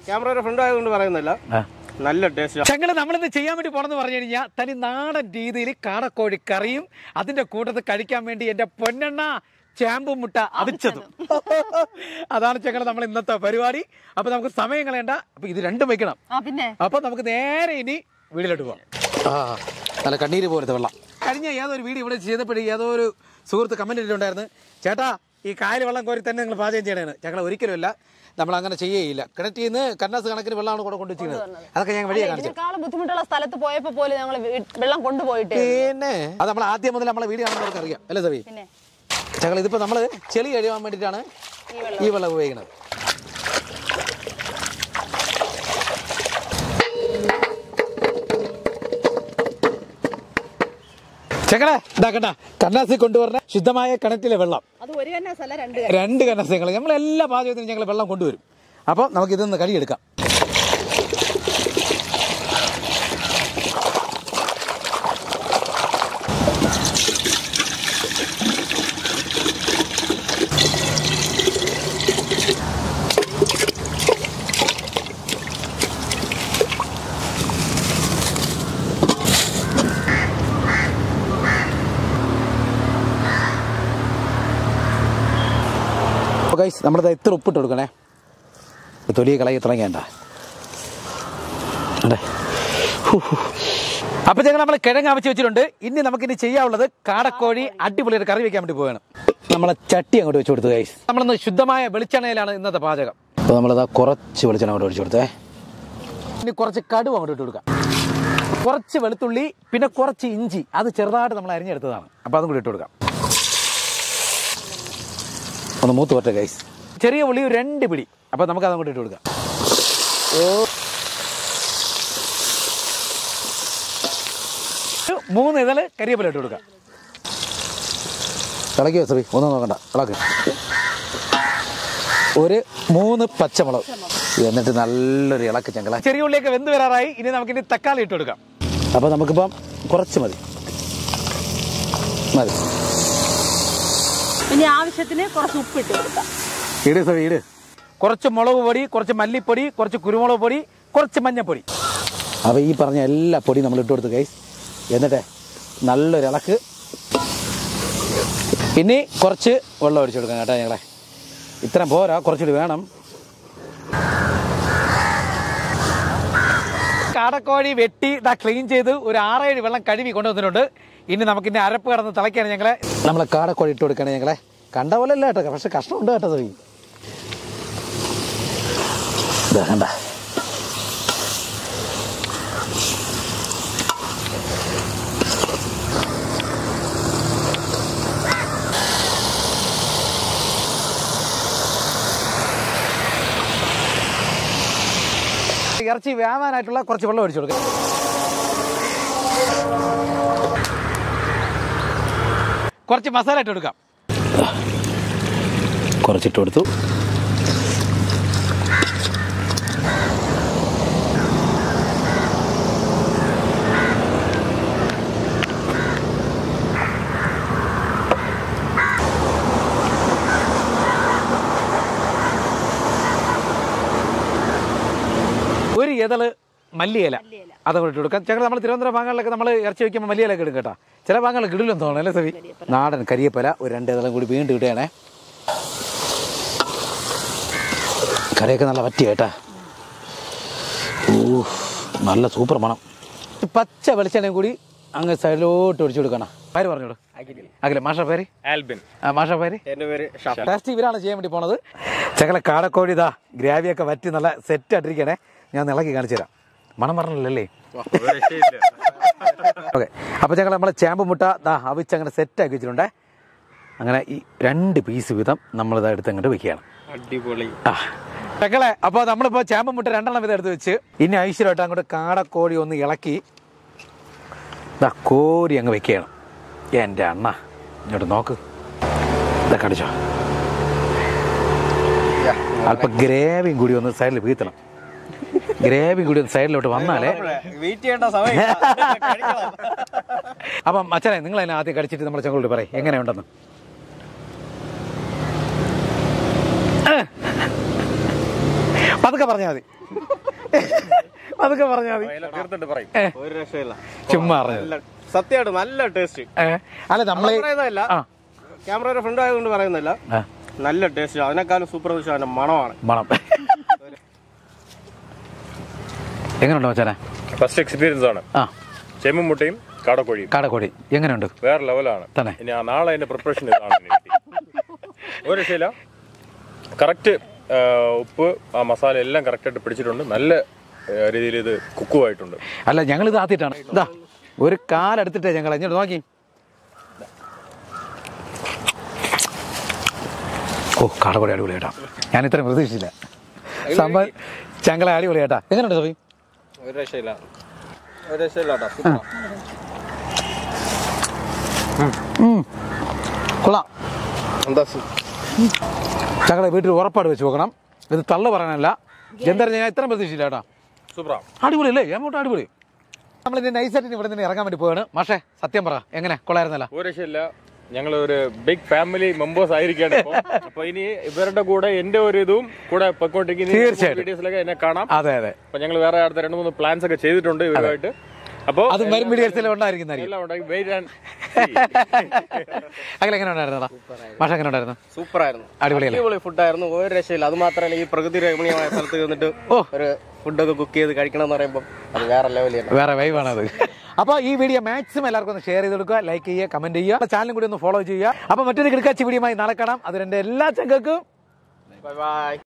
ക്യാമറയുടെ ഫ്രണ്ട് ആയതുകൊണ്ട് പറയുന്നില്ല, നല്ല ടേസ്റ്റ്. ഞങ്ങൾ നമ്മളിന്ന് ചെയ്യാൻ വേണ്ടി പോണെന്ന് പറഞ്ഞു കഴിഞ്ഞാൽ തനി നാടൻ രീതിയിൽ കാടക്കോഴി കറിയും അതിന്റെ കൂട്ടത്തിൽ കഴിക്കാൻ വേണ്ടി എന്റെ പൊന്നെണ്ണ ചാമ്പും മുട്ട അവിച്ചതും. അതാണ് ഞങ്ങൾ നമ്മൾ ഇന്നത്തെ പരിപാടി. അപ്പൊ നമുക്ക് സമയം കളയണ്ട, അപ്പൊ ഇത് രണ്ടും വെക്കണം. അപ്പൊ നമുക്ക് നേരെ ഇനി വീട്ടിലോട്ട് പോവാം. നല്ല കണ്ണീര് പോലത്തെ വെള്ളം. കഴിഞ്ഞ ഏതൊരു വീഡിയോ ഇവിടെ ചെയ്തപ്പോഴും ഏതോ ഒരു സുഹൃത്ത് കമന്റ് ഇട്ടിട്ടുണ്ടായിരുന്നു, ചേട്ടാ ഈ കായൽ വെള്ളം കോരി തന്നെ നിങ്ങൾ പാചകം ചെയ്യണേന്ന്. ഞങ്ങൾ ഒരിക്കലുമല്ല, നമ്മൾ അങ്ങനെ ചെയ്യേയില്ല. കിണറ്റിൽ നിന്ന് കന്നാസ് കണക്കിന് വെള്ളമാണ് കൂടെ കൊണ്ടുവച്ചിരുന്നത്. അതൊക്കെ ഞാൻ വഴിയെ കാണിച്ചു. ബുദ്ധിമുട്ടുള്ള സ്ഥലത്ത് പോയപ്പോ പോലെ ഞങ്ങൾ വെള്ളം കൊണ്ടുപോയിട്ട് പിന്നെ അത് നമ്മൾ ആദ്യം മുതൽ നമ്മളെ വീഡിയോ ആണെന്ന് അറിയാം അല്ലേ സവി? ഞങ്ങൾ ഇതിപ്പോ നമ്മള് ചെളി കഴിയാൻ വേണ്ടിയിട്ടാണ് ഈ വെള്ളം ഉപയോഗിക്കുന്നത്. ചങ്ങളെ ഇതാക്കണ്ട, കന്നാസിൽ കൊണ്ടുവരുന്ന ശുദ്ധമായ കിണറ്റിലെ വെള്ളം, രണ്ട് കന്നാസങ്ങൾ. നമ്മൾ എല്ലാ പാചകത്തിനും ഞങ്ങൾ വെള്ളം കൊണ്ടുവരും. അപ്പൊ നമുക്ക് ഇതൊന്ന് കടിയെടുക്കാം. ഗൈസ് നമ്മളിത് ഇത്ര ഉപ്പിട്ട് കൊടുക്കണേ, തൊലിയെ കളയി തുടങ്ങിയണ്ട. അപ്പൊ ഞങ്ങൾ നമ്മൾ കിഴങ്ങ് അവിച്ച് വെച്ചിട്ടുണ്ട്. ഇനി നമുക്കിനി ചെയ്യാനുള്ളത് കാടക്കോഴി അടിപൊളി കറി വെക്കാൻ വേണ്ടി പോവുകയാണ്. നമ്മളെ ചട്ടി അങ്ങോട്ട് വെച്ച് കൊടുത്തു ഗൈസ്. നമ്മളിന്ന് ശുദ്ധമായ വെളിച്ചെണ്ണയിലാണ് ഇന്നത്തെ പാചകം. അപ്പോൾ നമ്മളിതാ കുറച്ച് വെളിച്ചെണ്ണ അങ്ങോട്ട് ഒഴിച്ചു കൊടുത്തേ. ഇനി കുറച്ച് കടുവ അങ്ങോട്ട് ഇട്ട് കൊടുക്കാം, കുറച്ച് വെളുത്തുള്ളി, പിന്നെ കുറച്ച് ഇഞ്ചി, അത് ചെറുതായിട്ട് നമ്മൾ അരിഞ്ഞെടുത്തതാണ്. അപ്പോൾ അതും കൂടി ഇട്ട് കൊടുക്കാം. ഒന്ന് മൂത്ത് പറ്റ ഗൈസ്. ചെറിയ ഉള്ളി 2 പിടി. അപ്പോൾ നമുക്ക് അതങ്ങോട്ട് ഇട്ട് കൊടുക്കാം. 3 ഇതള് കരിവേപ്പില ഇട്ട് കൊടുക്കാം. ഇളക്കിയോ സറി, ഒന്നും നോക്കണ്ട, ഇളക്ക്. 3 പച്ചമുളക്, എന്നിട്ട് നല്ലൊരു ഇളക്ക് ചങ്കല. ചെറിയ ഉള്ളിയൊക്കെ വെന്ത് വരാറായി. ഇനി നമുക്കിനി തക്കാളി ഇട്ട് കൊടുക്കാം. അപ്പോൾ നമുക്കിപ്പം കുറച്ച് മതി. ഇനി ആവശ്യത്തിന് കുറച്ച് ഉപ്പ് ഇട്ട് കൊടുക്കാം. ഇട് സറി ഇട്. കുറച്ച് മുളക് പൊടി, കുറച്ച് മല്ലിപ്പൊടി, കുറച്ച് കുരുമുളക് പൊടി, കുറച്ച് മഞ്ഞൾപ്പൊടി. അപ്പോൾ ഈ പറഞ്ഞ എല്ലാ പൊടിയും നമ്മൾ ഇട്ട് കൊടുത്തു ഗൈസ്. എന്നിട്ട് നല്ലൊരു ഇളക്ക്. ഇനി കുറച്ച് വെള്ളം ഒഴിച്ചു കൊടുക്കാം കേട്ടോ. ഞങ്ങളെ ഇത്രയും പോരാ, കുറച്ചുകൂടി വേണം. കാടക്കോഴി വെട്ടി ക്ലീൻ ചെയ്ത് ഒരു 6-7 വെള്ളം കഴുകി കൊണ്ടുവന്നിട്ടുണ്ട്. ഇനി നമുക്കിനി അരപ്പ് കടന്ന് തിളയ്ക്കാണ് ഞങ്ങളെ. നമ്മളെ കാടക്കോഴി ഇട്ട് കൊടുക്കണേ ഞങ്ങളെ. കണ്ട പോലെ അല്ല കേട്ടോ, പക്ഷെ കഷ്ണമുണ്ട് കേട്ടോ. സവി കണ്ട, ഇറച്ചി വേവാനായിട്ടുള്ള കുറച്ച് വെള്ളം ഒഴിച്ചു കൊടുക്കാം. കുറച്ച് മസാല ഇട്ട് കൊടുക്കാം. കുറച്ചിട്ട് കൊടുത്തു. ഒരു ഇതള് മല്ലിയില അതങ്ങോട്ട് ഇട്ട് കൊടുക്കാം. ഞങ്ങൾ നമ്മൾ തിരുവനന്തപുരം ഭാഗങ്ങളിലൊക്കെ നമ്മൾ ഇറച്ചി വയ്ക്കുമ്പോൾ മല്ലിയിലൊക്കെ ഇടും കേട്ടോ. ചില ഭാഗങ്ങളിൽ ഇടില്ലെന്ന് തോന്നുന്നു അല്ലേ സവി? നാടൻ കരിയപ്പല ഒരു 2 ഇതളും കൂടി വീണ്ടും ഇടുകയാണേ. കറിയൊക്കെ നല്ല പറ്റിയ കേട്ടാ. നല്ല സൂപ്പർ മണം. പച്ച വെളിച്ചെണ്ണയും കൂടി അങ്ങ് സൈഡിലോട്ട് ഒഴിച്ചു കൊടുക്കണം. പേര് പറഞ്ഞോളൂ. അഖില. മാഷ പേര് ആൽബിൻ. മാഷ പേര്? ടേസ്റ്റ് ഇവരാണ് ചെയ്യാൻ വേണ്ടി പോണത്. ഞങ്ങളെ കാടക്കോഴി ഇതാ ഗ്രാവിയൊക്കെ വറ്റി നല്ല സെറ്റ് ആയിട്ടിരിക്കണേ. ഞാൻ ഇളക്കി കാണിച്ചു തരാം. മണം പറഞ്ഞല്ലേ? ഓക്കെ. അപ്പോൾ ഞങ്ങൾ നമ്മളെ ചാമ്പ് മുട്ട അവിച്ച് അങ്ങനെ സെറ്റാക്കി വെച്ചിട്ടുണ്ടേ. അങ്ങനെ ഈ 2 പീസ് വീതം നമ്മളിതാ എടുത്ത് അങ്ങോട്ട് വെക്കുകയാണ്. അടിപൊളി. ഞങ്ങളെ അപ്പോൾ നമ്മളിപ്പോൾ ചാമ്പ് മുട്ട 2 വീതം എടുത്ത് വെച്ച് ഇനി ഐശ്വര്യമായിട്ട് അങ്ങോട്ട് കാടക്കോഴി ഒന്ന് ഇളക്കി കോരി അങ്ങ് വെക്കുകയാണ്. എൻ്റെ അണ്ണ ഇങ്ങോട്ട് നോക്ക്, ഇതാ കടിച്ചോ. അല്പം ഗ്രേവിയും കൂടി ഒന്ന് സൈഡിൽ വീഴ്ത്തണം. ഗ്രേവി കൂടി ഒന്ന് സൈഡിലോട്ട് വന്നാലേ വെയിറ്റ് ചെയ്യേണ്ട സമയം. അപ്പം അച്ഛനെ നിങ്ങൾ അതിനെ ആദ്യം കടിച്ചിട്ട് നമ്മളെ ചങ്ങളോട് പറയും എങ്ങനെയുണ്ടെന്ന്. പതുക്കെ പറഞ്ഞാൽ മതി, പതുക്കെ പറഞ്ഞാൽ മതി. തീർത്തിട്ട് പറയും, ഒരു രക്ഷയില്ല. ചുമ്മാ സത്യമായിട്ട് നല്ല ടേസ്റ്റ്. അല്ല നമ്മള് പറയുന്നതല്ല, ക്യാമറയുടെ ഫ്രണ്ട് ആയതുകൊണ്ട് പറയുന്നില്ല, നല്ല ടേസ്റ്റ്. അതിനേക്കാളും സൂപ്പർ അതിന്റെ മണമാണ്. മണം എങ്ങനെയുണ്ടോ മച്ചാനെ? ഫസ്റ്റ് എക്സ്പീരിയൻസ് ആണ്. ചെമ്മും മുട്ടയും കാടക്കോഴിയും. കാടക്കോഴി എങ്ങനെയുണ്ട്? വേറെ ലെവലാണ് തന്നെ. ഇനി നാളെ അതിന്റെ പ്രിപ്പറേഷൻ ഇതാണ്. ഒരു രക്ഷയില്ല. കറക്റ്റ് ഉപ്പ് ആ മസാല എല്ലാം കറക്റ്റായിട്ട് പിടിച്ചിട്ടുണ്ട്. നല്ല രീതിയിൽ ഇത് കുക്കുമായിട്ടുണ്ട്. അല്ല ഞങ്ങൾ ഇത് ആദ്യമായിട്ടാണ്. ഇതാ ഒരു കാലെടുത്തിട്ടേ ഞങ്ങൾ ഇങ്ങോട്ട് നോക്കി. ഓ കാടക്കോടി അടിപൊളിയായിട്ടാ, ഞാൻ ഇത്രയും പ്രതീക്ഷിച്ചില്ല. സംഭവം ചങ്ങളെ അടിപൊളിയായിട്ടാ. എങ്ങനെയുണ്ട് സോറി? ഒരു രക്ഷയില്ല, ഒരു രക്ഷയില്ല. കൊള്ളാം. എന്താ ചങ്ങളെ വീട്ടിൽ ഉറപ്പാട് വെച്ച് നോക്കണം. ഇത് തള്ളു പറയാനല്ല, എന്തായാലും ഞാൻ ഇത്രയും പ്രതീക്ഷിച്ചില്ല കേട്ടോ. സൂപ്പറാ, അടിപൊളി അല്ലേ? എങ്ങോട്ട് അടിപൊളി. നമ്മളിന്റെ നൈസായിട്ട് ഇവിടെ നിന്ന് ഇറങ്ങാൻ വേണ്ടി പോവാണ്. പക്ഷേ സത്യം പറ, എങ്ങനെ കൊള്ളായിരുന്നല്ലോ? ഒരു രക്ഷയില്ല. ഞങ്ങൾ ഒരു ബിഗ് ഫാമിലി മെമ്പേഴ്സ് ആയിരിക്കാണ്. അപ്പൊ ഇനി ഇവരുടെ കൂടെ എന്റെ ഒരു ഇതും കൂടെ തീർച്ചയായിട്ടും വീഡിയോസിലൊക്കെ എന്നെ കാണാം. അതെ അതെ. അപ്പൊ ഞങ്ങൾ വേറെ അടുത്ത 2-3 പ്ലാൻസ് ഒക്കെ ചെയ്തിട്ടുണ്ട് ഇവരുമായിട്ട്. അപ്പൊ അത് വരും വീഡിയോസിൽ ഉണ്ടായിരിക്കുന്നതായിരിക്കും. അങ്ങനെ എങ്ങനെ ഉണ്ടായിരുന്നടാ മാഷ? എങ്ങനെ ഉണ്ടായിരുന്നു? സൂപ്പർ ആയിരുന്നു, അടിപൊളിയല്ലേ? അടിപൊളി ഫുഡായിരുന്നു, ഒരു രക്ഷയില്ല. അത് മാത്രമല്ല, ഈ പ്രകൃതി രമണീയമായ സ്ഥലത്ത് വന്നിട്ട് ഒരു ഫുഡൊക്കെ കുക്ക് ചെയ്ത് കഴിക്കണം എന്ന് പറയുമ്പോൾ അത് വേറെ ലെവലാണ്, വേറെ വൈബാണ് അത്. അപ്പോൾ ഈ വീഡിയോ മാക്സിമം എല്ലാവർക്കും ഒന്ന് ഷെയർ ചെയ്ത് കൊടുക്കുക, ലൈക്ക് ചെയ്യുക, കമന്റ് ചെയ്യുക, ചാനലും കൂടി ഒന്ന് ഫോളോ ചെയ്യുക. അപ്പോൾ മറ്റൊരു കിടക്കാച്ചി വീഡിയോയുമായി നാളെ കാണാം. അതിന് എൻ്റെ എല്ലാ ചങ്ങൾക്കും ബൈ ബൈ.